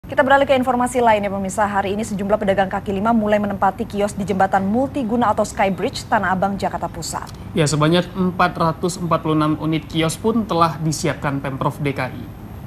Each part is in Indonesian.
Kita beralih ke informasi lain ya pemirsa. Hari ini sejumlah pedagang kaki lima mulai menempati kios di jembatan multiguna atau Skybridge Tanah Abang, Jakarta Pusat. Ya, sebanyak 446 unit kios pun telah disiapkan Pemprov DKI.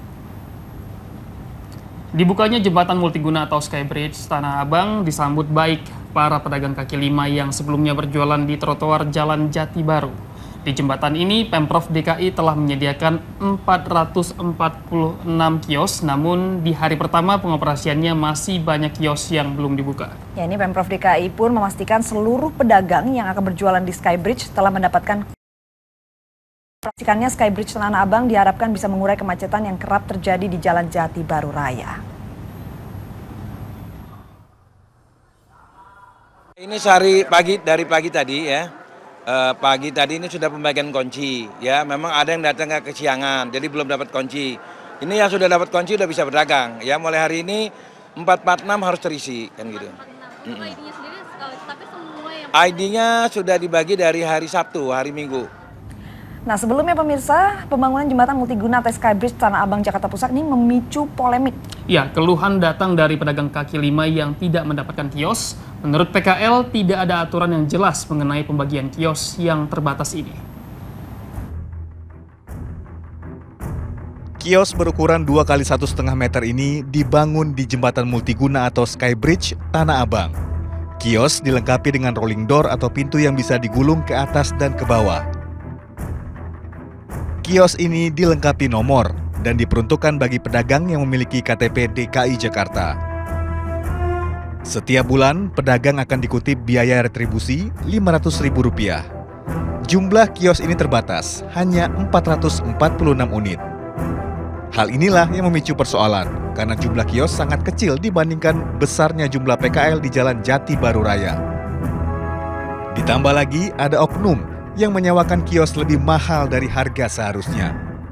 Dibukanya jembatan multiguna atau Skybridge Tanah Abang disambut baik para pedagang kaki lima yang sebelumnya berjualan di trotoar Jalan Jati Baru. Di jembatan ini, Pemprov DKI telah menyediakan 446 kios, namun di hari pertama pengoperasiannya masih banyak kios yang belum dibuka. Ya, ini Pemprov DKI pun memastikan seluruh pedagang yang akan berjualan di Skybridge telah mendapatkan operasikannya. Skybridge Tanah Abang diharapkan bisa mengurai kemacetan yang kerap terjadi di Jalan Jati Baru Raya. Ini dari pagi tadi ya. Pagi tadi ini sudah pembagian kunci, ya memang ada yang datang kesiangan, jadi belum dapat kunci. Ini yang sudah dapat kunci udah bisa berdagang, ya mulai hari ini 446 harus terisi, kan gitu. ID-nya sendiri, tapi semua yang ID-nya sudah dibagi dari hari Sabtu, hari Minggu. Nah, sebelumnya pemirsa, pembangunan jembatan multiguna atau Skybridge Tanah Abang, Jakarta Pusat ini memicu polemik. Ya, keluhan datang dari pedagang kaki lima yang tidak mendapatkan kios. Menurut PKL, tidak ada aturan yang jelas mengenai pembagian kios yang terbatas ini. Kios berukuran 2 x 1,5 meter ini dibangun di jembatan multiguna atau Skybridge Tanah Abang. Kios dilengkapi dengan rolling door atau pintu yang bisa digulung ke atas dan ke bawah. Kios ini dilengkapi nomor dan diperuntukkan bagi pedagang yang memiliki KTP DKI Jakarta. Setiap bulan, pedagang akan dikutip biaya retribusi Rp500.000. Jumlah kios ini terbatas, hanya 446 unit. Hal inilah yang memicu persoalan, karena jumlah kios sangat kecil dibandingkan besarnya jumlah PKL di Jalan Jati Baru Raya. Ditambah lagi, ada oknum yang menyewakan kios lebih mahal dari harga seharusnya.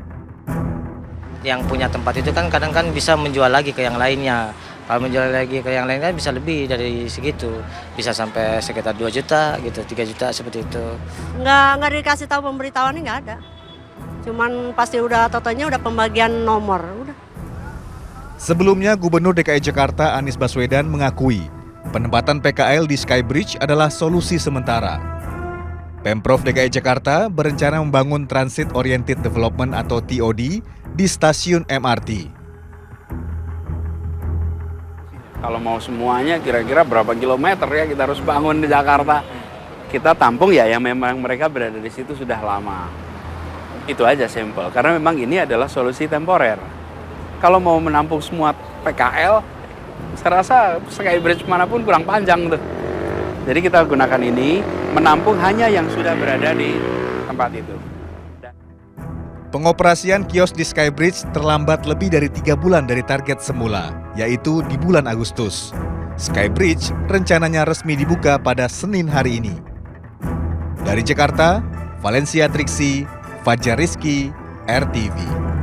Yang punya tempat itu kan kadang kan bisa menjual lagi ke yang lainnya. Kalau menjual lagi ke yang lain kan bisa lebih dari segitu. Bisa sampai sekitar 2 juta gitu, 3 juta seperti itu. Nggak dikasih tahu pemberitahuannya nggak ada. Cuman pasti udah totalnya udah pembagian nomor. Udah. Sebelumnya Gubernur DKI Jakarta Anies Baswedan mengakui penempatan PKL di Skybridge adalah solusi sementara. Pemprov DKI Jakarta berencana membangun Transit Oriented Development atau TOD di stasiun MRT. Kalau mau semuanya kira-kira berapa kilometer ya kita harus bangun di Jakarta. Kita tampung ya yang memang mereka berada di situ sudah lama. Itu aja simple, karena memang ini adalah solusi temporer. Kalau mau menampung semua PKL, saya rasa Skybridge manapun kurang panjang tuh. Jadi kita gunakan ini, menampung hanya yang sudah berada di tempat itu. Pengoperasian kios di Skybridge terlambat lebih dari 3 bulan dari target semula, yaitu di bulan Agustus. Skybridge rencananya resmi dibuka pada Senin hari ini. Dari Jakarta, Valencia Triksi, Fajar Rizky, RTV.